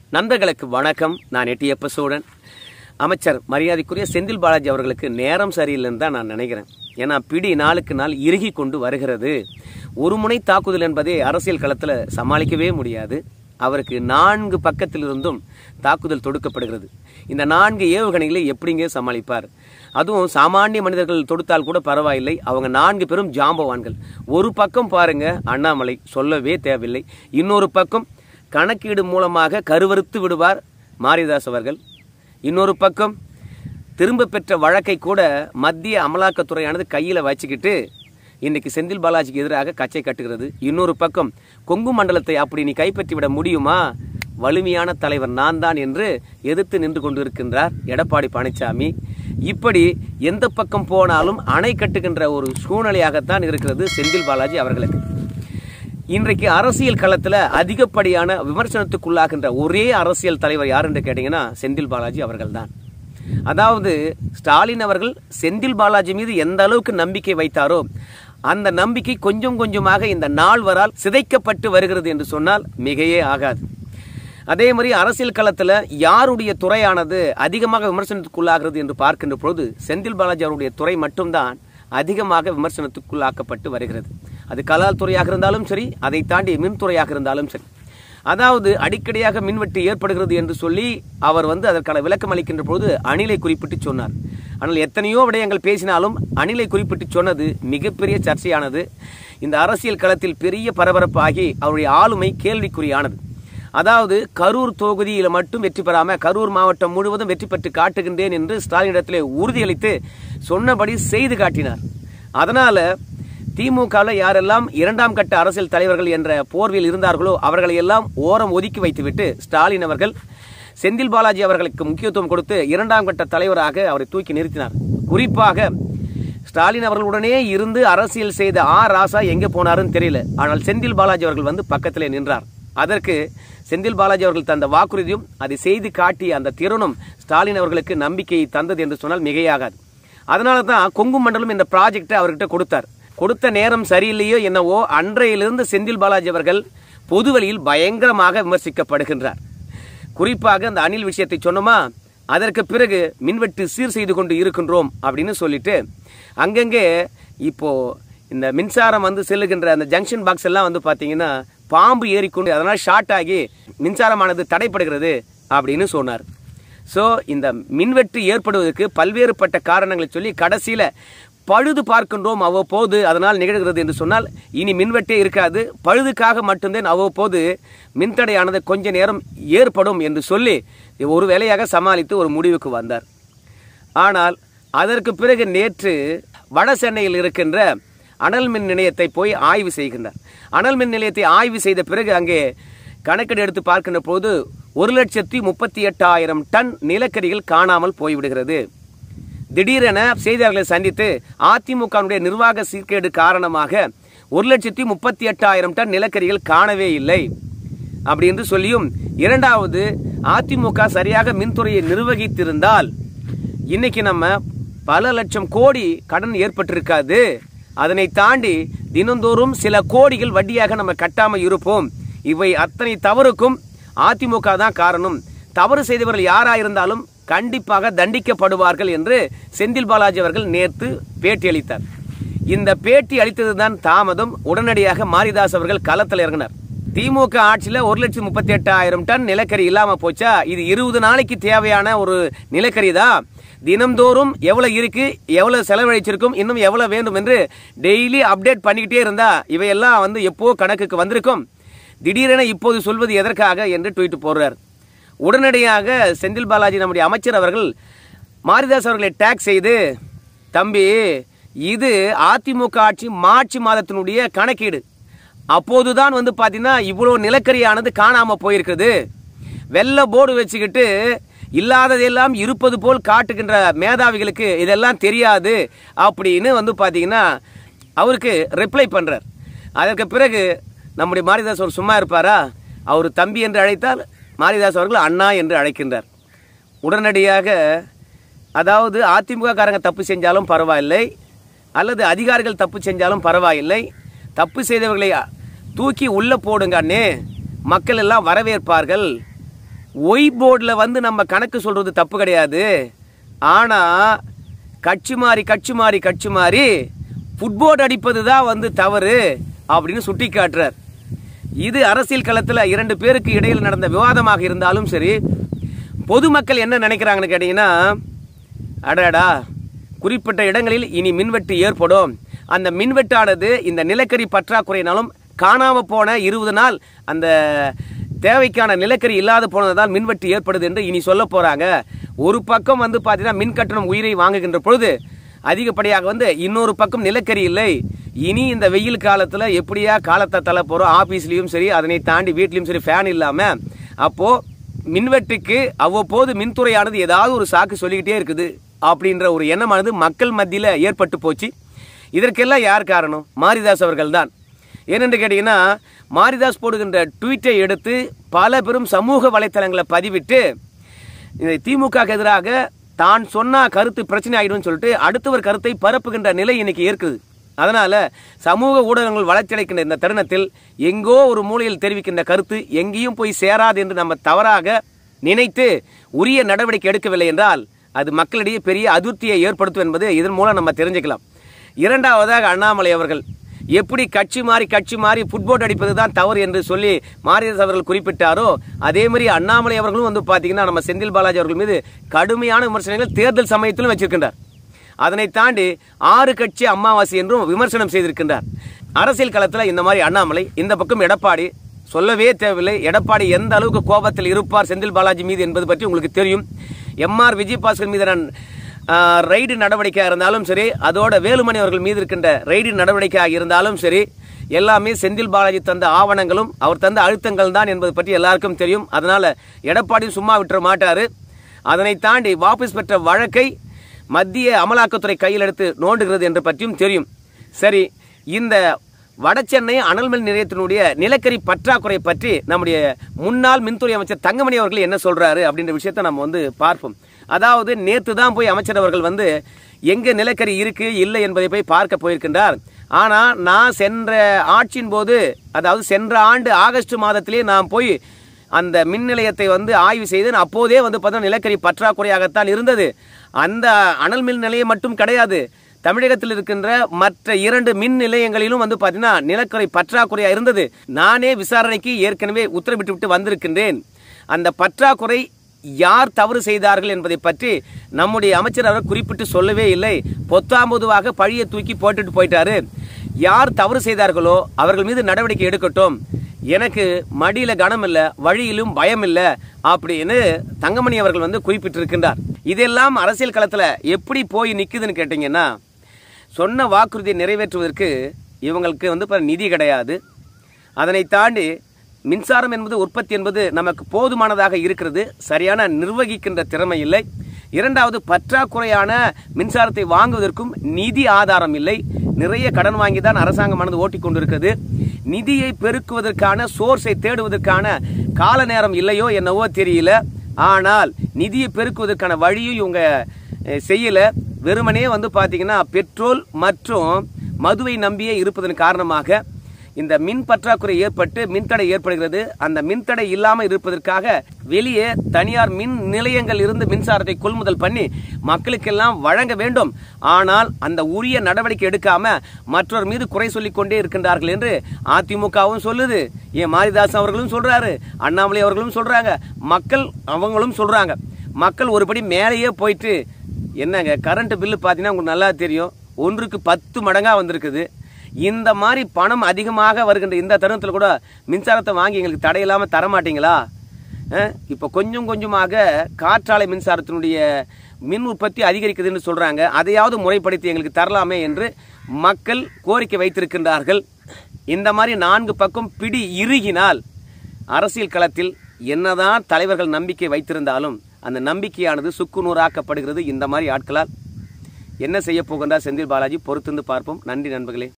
நண்பர்களுக்கு வணக்கம். நான் எட்டியப்ப சோழன். அமைச்சர் மரியாதைக்குரிய செந்தில் பாலாஜி அவர்களுக்கு நேரம் சரியில்லைன்னு தான் நான் நினைக்கிறேன். ஏன்னா பிடி நாளுக்கு நாள் இறுகி கொண்டு வருகிறது. ஒரு முனை தாக்குதல் என்பதே அரசியல் களத்தில் சமாளிக்கவே முடியாது. அவருக்கு 4 பக்கத்திலிருந்தும் தாக்குதல் தொடுக்கப்படுகிறது. இந்த 4 ஏவுகணைகளை எப்படிங்க சமாளிப்பார்? அதுவும் சாமானிய மனிதர்கள் தொடுத்தால் கூட பரவாயில்லை. அவங்க 4 பேரும் ஜாம்பவான்கள். ஒரு பக்கம் பாருங்க அண்ணாமலை, சொல்லவே தேவையில்லை. இன்னொரு பக்கம் கணக்கீடு மூலமாக கருவறுத்து விடுவார் மாரிதாஸ் அவர்கள். இன்னொரு பக்கம் திரும்ப பெற்ற வழக்கை கூட மத்திய அமலாக்கத்துறையானது கையில் வச்சுக்கிட்டு இன்னைக்கு செந்தில் பாலாஜிக்கு எதிராக கச்சை கட்டுகிறது. இன்னொரு பக்கம் கொங்கு மண்டலத்தை அப்படி நீ கைப்பற்றி விட முடியுமா, வலிமையான தலைவர் நான் தான் என்று எதிர்த்து நின்று கொண்டிருக்கின்றார் எடப்பாடி பழனிசாமி. இப்படி எந்த பக்கம் போனாலும் அணை கட்டுகின்ற ஒரு சூழ்நிலையாகத்தான் இருக்கிறது செந்தில் பாலாஜி அவர்களுக்கு. இன்றைக்கு அரசியல் களத்தில் அதிகப்படியான விமர்சனத்துக்குள்ளாகின்ற ஒரே அரசியல் தலைவர் யார் என்று கேட்டீங்கன்னா செந்தில் பாலாஜி அவர்கள் தான். அதாவது ஸ்டாலின் அவர்கள் செந்தில் பாலாஜி மீது எந்த அளவுக்கு நம்பிக்கை வைத்தாரோ அந்த நம்பிக்கை கொஞ்சம் கொஞ்சமாக இந்த நால்வரால் சிதைக்கப்பட்டு வருகிறது என்று சொன்னால் மிகையே ஆகாது. அதே மாதிரி அரசியல் களத்தில் யாருடைய துறையானது அதிகமாக விமர்சனத்துக்குள்ளாகிறது என்று பார்க்கின்ற பொழுது செந்தில் பாலாஜி அவருடைய துறை மட்டும்தான் அதிகமாக விமர்சனத்துக்குள்ளாக்கப்பட்டு வருகிறது. அது கலால் துறையாக இருந்தாலும் சரி, அதை தாண்டி மின்துறையாக இருந்தாலும் சரி. அதாவது அடிக்கடியாக மின்வெட்டு ஏற்படுகிறது என்று சொல்லி அவர் அதற்கான விளக்கம் அளிக்கின்ற பொழுது அணிலை குறிப்பிட்டு சொன்னார். ஆனால் எத்தனையோ விடயங்கள் பேசினாலும் அணிலை குறிப்பிட்டு சொன்னது மிகப்பெரிய சர்ச்சையானது. இந்த அரசியல் களத்தில் பெரிய பரபரப்பாகி அவருடைய ஆளுமை கேள்விக்குறியானது. அதாவது கரூர் தொகுதியில் மட்டும் வெற்றி பெறாமல் கரூர் மாவட்டம் முழுவதும் வெற்றி பெற்று காட்டுகின்றேன் என்று ஸ்டாலினிடத்திலே உறுதியளித்து சொன்னபடி செய்து காட்டினார். அதனால திமுகவில் யாரெல்லாம் 2ஆம் கட்ட அரசியல் தலைவர்கள் என்ற போர்வில் இருந்தார்களோ அவர்களை எல்லாம் ஓரம் ஒதுக்கி வைத்துவிட்டு ஸ்டாலின் அவர்கள் செந்தில் பாலாஜி அவர்களுக்கு முக்கியத்துவம் கொடுத்து 2ஆம் கட்ட தலைவராக அவரை தூக்கி நிறுத்தினார். குறிப்பாக ஸ்டாலின் அவர்களுடனே இருந்து அரசியல் செய்த ராசா எங்கே போனாருன்னு தெரியல. ஆனால் செந்தில் பாலாஜி அவர்கள் பக்கத்திலே நின்றார். அதற்கு செந்தில் பாலாஜி அவர்கள் தந்த வாக்குறுதியும் அதை செய்து காட்டிய அந்த திறனும் ஸ்டாலின் அவர்களுக்கு நம்பிக்கையை தந்தது என்று சொன்னால் மிகையாகாது. அதனால தான் கொங்கு மண்டலம் என்ற ப்ராஜெக்டை அவர்கிட்ட கொடுத்தார். கொடுத்த நேரம் சரியில்லையோ என்னவோ அன்றையிலிருந்து செந்தில் பாலாஜி அவர்கள் பொதுவெளியில் பயங்கரமாக விமர்சிக்கப்படுகின்றார். குறிப்பாக அந்த அணில் விஷயத்தை சொன்னோமா, அதற்கு பிறகு மின்வெட்டு சீர் செய்து கொண்டு இருக்கின்றோம் அப்படின்னு சொல்லிட்டு அங்கங்கே இப்போ இந்த மின்சாரம் செல்லுகின்ற அந்த ஜங்ஷன் பாக்ஸ் எல்லாம் பார்த்தீங்கன்னா பாம்பு ஏறிக்கொண்டு அதனால் ஷார்ட் ஆகி மின்சாரமானது தடைப்படுகிறது அப்படின்னு சொன்னார். ஸோ இந்த மின்வெட்டு ஏற்படுவதற்கு பல்வேறுபட்ட காரணங்களை சொல்லி கடைசியில் பழுது பார்க்கின்றோம் அவ்வப்போது அதனால் நிகழ்கிறது என்று சொன்னால் இனி மின்வெட்டே இருக்காது, பழுதுக்காக மட்டும்தான் அவ்வப்போது மின்தடையானது கொஞ்ச நேரம் ஏற்படும் என்று சொல்லி ஒரு வேலையாக சமாளித்து ஒரு முடிவுக்கு வந்தார். ஆனால் அதற்கு பிறகு நேற்று வட சென்னையில் இருக்கின்ற அனல் மின் நிலையத்தை போய் ஆய்வு செய்கின்றார். அனல் மின் நிலையத்தை ஆய்வு செய்த பிறகு அங்கே கணக்கெடு எடுத்து பார்க்கின்ற போது 1,38,000 டன் நிலக்கரிகள் காணாமல் போய்விடுகிறது. திடீரென செய்தியாளர்களை சந்தித்து அதிமுகவுடைய நிர்வாக சீர்கேடு காரணமாக 1,38,000 டன் நிலக்கரிகள் காணவே இல்லை அப்படி என்று சொல்லியும், இரண்டாவது அதிமுக சரியாக மின்துறையை நிர்வகித்திருந்தால் இன்னைக்கு நம்ம பல லட்சம் கோடி கடன் ஏற்பட்டிருக்காது, அதனை தாண்டி தினந்தோறும் சில கோடிகள் வட்டியாக நம்ம கட்டாமல் இருப்போம். இவை அத்தனை தவறுக்கும் அதிமுக தான் காரணம். தவறு செய்தவர்கள் யாராயிருந்தாலும் கண்டிப்பாக தண்டிக்கப்படுவார்கள் என்று செந்தில் பாலாஜி அவர்கள் நேற்று பேட்டி அளித்தார். இந்த பேட்டி அளித்ததுதான் தாமதம். உடனடியாக மாரிதாஸ் அவர்கள் களத்தில் இறங்கினார். திமுக ஆட்சியில் 1,38,000 டன் நிலக்கரி இல்லாம போச்சா? இது 20 நாளைக்கு தேவையான ஒரு நிலக்கரி தான். தினம்தோறும் எவ்வளவு இருக்கு, எவ்வளவு செலவழிச்சிருக்கும், இன்னும் எவ்வளவு வேண்டும் என்று டெய்லி அப்டேட் பண்ணிக்கிட்டே இருந்தா இவையெல்லாம் எப்போ கணக்குக்கு வந்திருக்கும். திடீரென இப்போது சொல்வது எதற்காக என்று ட்வீட் போடுறார். உடனடியாக செந்தில் பாலாஜி நம்முடைய அமைச்சர் அவர்கள் மாரிதாஸ் அவர்களை டேக் செய்து, தம்பி இது அதிமுக ஆட்சி மார்ச் மாதத்தினுடைய கணக்கீடு, அப்போதுதான் பார்த்தீங்கன்னா இவ்வளோ நிலக்கரியானது காணாம போயிருக்குது, வெள்ளை போர்டு வச்சுக்கிட்டு இல்லாததெல்லாம் இருப்பது போல் காட்டுகின்ற மேதாவிகளுக்கு இதெல்லாம் தெரியாது அப்படின்னு பார்த்தீங்கன்னா அவருக்கு ரிப்ளை பண்றார். அதற்கு பிறகு நம்முடைய மாரிதாஸ் அவர் சும்மா இருப்பாரா? அவர் தம்பி என்று அழைத்தால் மாரிதாஸ் அவர்கள் அண்ணா என்று அழைக்கின்றார். உடனடியாக அதாவது அதிமுக காரங்க தப்பு செஞ்சாலும் பரவாயில்லை, அல்லது அதிகாரிகள் தப்பு செஞ்சாலும் பரவாயில்லை, தப்பு செய்தவர்களை தூக்கி உள்ள போடுங்க அண்ணே, மக்கள் எல்லாம் வரவேற்பார்கள், ஒய் போர்டில் வந்து நம்ம கணக்கு சொல்றது தப்பு கிடையாது. ஆனால் கட்சி மாறி ஃபுட்போர்டு அடிப்பது தான் வந்து தவறு அப்படின்னு சுட்டி காட்டுறார். இது அரசியல் களத்தில் 2 பேருக்கு இடையில் நடந்த விவாதமாக இருந்தாலும் சரி, பொதுமக்கள் என்ன நினைக்கிறாங்கன்னு கேட்டீங்கன்னா, அடடா குறிப்பிட்ட இடங்களில் இனி மின்வெட்டு ஏற்படும், அந்த மின்வெட்டானது இந்த நிலக்கரி பற்றாக்குறையினாலும் காணாமல் போன 20 நாள் அந்த தேவைக்கான நிலக்கரி இல்லாத போனதால் மின்வெட்டு ஏற்படுது என்று இனி சொல்ல போறாங்க. ஒரு பக்கம் வந்து பார்த்தீங்கன்னா மின் கட்டணம் உயிரை வாங்குகின்ற பொழுது அதிகப்படியாக வந்து இன்னொரு பக்கம் நிலக்கரி இல்லை. இனி இந்த வெயில் காலத்தில் எப்படியா காலத்தை தள்ள போகிறோம், ஆஃபீஸ்லேயும் சரி அதனை தாண்டி வீட்லேயும் சரி ஃபேன் இல்லாமல். அப்போது மின்வெட்டுக்கு அவ்வப்போது மின்துறையானது ஏதாவது ஒரு சாக்கு சொல்லிக்கிட்டே இருக்குது அப்படின்ற ஒரு எண்ணமானது மக்கள் மத்தியில் ஏற்பட்டு போச்சு. இதற்கெல்லாம் யார் காரணம்? மாரிதாஸ் அவர்கள் தான். ஏனென்று கேட்டிங்கன்னா, மாரிதாஸ் போடுகின்ற ட்வீட்டை எடுத்து பல பெரும் சமூக வலைத்தளங்களை பதிவிட்டு திமுக எதிராக தான் சொன்ன கருத்து பிரச்சனை ஆகிடும் சொல்லிட்டு அடுத்தவர் கருத்தை பரப்புகின்ற நிலை இன்னைக்கு இருக்குது. அதனால சமூக ஊடகங்கள் வளர்ச்சியடைக்கின்ற இந்த தருணத்தில் எங்கோ ஒரு மூலையில் தெரிவிக்கின்ற கருத்து எங்கேயும் போய் சேராது என்று நம்ம தவறாக நினைத்து உரிய நடவடிக்கை எடுக்கவில்லை என்றால் அது மக்களிடையே பெரிய அதிருப்தியை ஏற்படுத்தும் என்பது இதன் மூலம் நம்ம தெரிஞ்சுக்கலாம். இரண்டாவதாக அண்ணாமலை அவர்கள் எப்படி கட்சி மாறி ஃபுட்போர்டு அடிப்பது தான் தவறு என்று சொல்லி மாரிதாஸ் அவர்கள் குறிப்பிட்டாரோ, அதே மாதிரி அண்ணாமலை அவர்களும் வந்து பார்த்தீங்கன்னா நம்ம செந்தில் பாலாஜி அவர்கள் மீது கடுமையான விமர்சனங்கள் தேர்தல் சமயத்திலும் வச்சிருக்கின்றார். அதனை தாண்டி 6 கட்சி அமாவாசை என்றும் விமர்சனம் செய்திருக்கின்றார். அரசியல் களத்தில் இந்த மாதிரி அண்ணாமலை, இந்த பக்கம் எடப்பாடி, சொல்லவே தேவையில்லை எடப்பாடி எந்த அளவுக்கு கோபத்தில் இருப்பார் செந்தில் பாலாஜி மீது என்பது பற்றி உங்களுக்கு தெரியும். MR விஜயபாஸ்கர் மீது ரைடு நடவடிக்கையாக இருந்தாலும் சரி, அதோட வேலுமணி அவர்கள் மீது இருக்கின்ற ரைடு நடவடிக்கையாக இருந்தாலும் சரி, எல்லாமே செந்தில் பாலாஜி தந்த ஆவணங்களும் அவர் தந்த அழுத்தங்கள் தான் என்பது பற்றி எல்லாருக்கும் தெரியும். அதனால எடப்பாடி சும்மா விட்டுற மாட்டாரு. அதனை தாண்டி வாபஸ் பெற்ற வழக்கை மத்திய அமலாக்கத்துறை கையில் எடுத்து நோண்டுகிறது என்று பற்றியும் தெரியும். சரி, இந்த வடசென்னை அனல்மின் நிலையத்தினுடைய நிலக்கரி பற்றாக்குறை பற்றி நம்முடைய முன்னாள் மின்துறை அமைச்சர் தங்கமணி அவர்கள் என்ன சொல்றாரு அப்படின்ற விஷயத்தை நம்ம வந்து பார்ப்போம். அதாவது நேற்று தான் போய் அமைச்சர் அவர்கள் வந்து எங்க நிலக்கரி இருக்கு இல்லை என்பதை போய் பார்க்க போயிருக்கின்றார். ஆனா நான் சென்ற ஆட்சியின் போது, அதாவது சென்ற ஆண்டு ஆகஸ்ட் மாதத்திலே நான் போய் அந்த மின் நிலையத்தை வந்து ஆய்வு செய்தேன். அப்போதே வந்து பார்த்தா நிலக்கரி பற்றாக்குறையாகத்தான் இருந்தது. அந்த அனல் மின் நிலையம் மட்டும் கிடையாது, தமிழகத்தில் இருக்கின்ற மற்ற 2 மின் நிலையங்களிலும் வந்து பார்த்தீங்கன்னா நிலக்கரி பற்றாக்குறையாக இருந்தது. நானே விசாரணைக்கு ஏற்கனவே உத்தரவிட்டு விட்டு வந்திருக்கின்றேன். அந்த பற்றாக்குறை யார் தவறு செய்தார்கள் என்பதை பற்றி நம்முடைய அமைச்சர் அவர் குறிப்பிட்டு சொல்லவே இல்லை. பொத்தாம்பதுவாக பழியை தூக்கி போட்டுட்டு போயிட்டாரு. யார் தவறு செய்தார்களோ அவர்கள் மீது நடவடிக்கை எடுக்கட்டும், எனக்கு மடியில கனம் இல்லை, வழியிலும் பயம் இல்லை அப்படின்னு தங்கமணி அவர்கள் வந்து குறிப்பிட்டிருக்கின்றார். இதெல்லாம் அரசியல் களத்தில் எப்படி போய் நிற்குதுன்னு கேட்டீங்கன்னா, சொன்ன வாக்குறுதியை நிறைவேற்றுவதற்கு இவங்களுக்கு வந்து நிதி கிடையாது. அதனை தாண்டி மின்சாரம் என்பது, உற்பத்தி என்பது நமக்கு போதுமானதாக இருக்கிறது, சரியான நிர்வகிக்கின்ற திறமை இல்லை. இரண்டாவது, பற்றாக்குறையான மின்சாரத்தை வாங்குவதற்கும் நிதி ஆதாரம் இல்லை. நிறைய கடன் வாங்கி தான் அரசாங்கமானது ஓட்டி கொண்டிருக்கிறது. நிதியை பெருக்குவதற்கான சோர்ஸை தேடுவதற்கான கால நேரம் இல்லையோ என்னவோ தெரியல. ஆனால் நிதியை பெருக்குவதற்கான வழியும் இவங்க செய்யல. வெறுமனே வந்து பார்த்தீங்கன்னா பெட்ரோல் மற்றும் மதுவை நம்பியே இருப்பதன் காரணமாக இந்த மின் பற்றாக்குறை ஏற்பட்டு மின்தடை ஏற்படுகிறது. அந்த மின்தடை இல்லாமல் இருப்பதற்காக வெளியே தனியார் மின் நிலையங்கள் இருந்து மின்சாரத்தை கொள்முதல் பண்ணி மக்களுக்கெல்லாம் வழங்க வேண்டும். ஆனால் அந்த உரிய நடவடிக்கை எடுக்காம மற்றவர் மீது குறை சொல்லிக் கொண்டே இருக்கின்றார்கள் என்று அதிமுகவும் சொல்லுது. ஏன் மாரிதாஸ் அவர்களும் சொல்றாரு, அண்ணாமலை அவர்களும் சொல்றாங்க, மக்கள் அவங்களும் சொல்றாங்க. மக்கள் ஒருபடி மேலேயே போயிட்டு, என்னங்க கரண்ட் பில்லு பார்த்தீங்கன்னா உங்களுக்கு நல்லா தெரியும், 1க்கு 10 மடங்கா வந்திருக்குது. இந்த மாதிரி பணம் அதிகமாக வருகின்ற இந்த தருணத்தில் கூட மின்சாரத்தை வாங்கி எங்களுக்கு தடையில்லாமல் தரமாட்டீங்களா? இப்போ கொஞ்சம் கொஞ்சமாக காற்றாலை மின்சாரத்தினுடைய மின் உற்பத்தி அதிகரிக்குதுன்னு சொல்றாங்க, அதையாவது முறைப்படுத்தி எங்களுக்கு தரலாமே என்று மக்கள் கோரிக்கை வைத்திருக்கின்றார்கள். இந்த மாதிரி 4 பக்கம் பிடி இறுகினால் அரசியல் களத்தில் என்னதான் தலைவர்கள் நம்பிக்கை வைத்திருந்தாலும் அந்த நம்பிக்கையானது சுக்குநூறாக்கப்படுகிறது. இந்த மாதிரி ஆட்களால் என்ன செய்ய போகின்றார் செந்தில் பாலாஜி? பொறுத்திருந்து பார்ப்போம். நன்றி நண்பர்களே.